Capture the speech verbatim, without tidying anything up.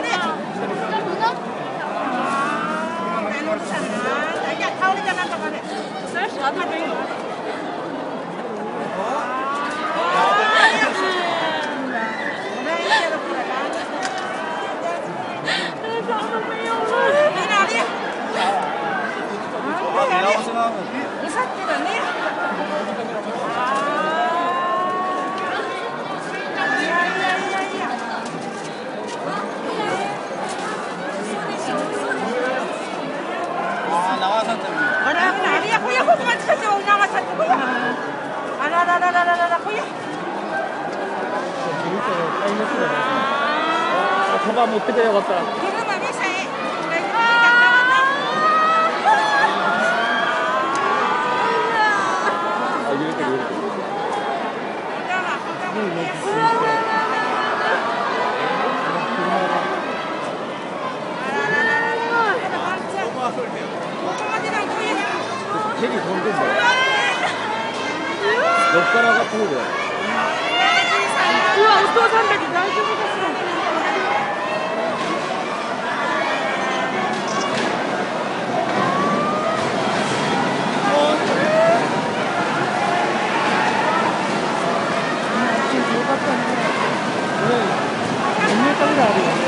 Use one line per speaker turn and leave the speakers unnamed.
カバン持ってくればよかった。ヘリ飛んでんだよ。どっから上がってくるよ。うわ、お父さんだけ大丈夫ですか。よかったね。これ、にメートルぐらいあるよ。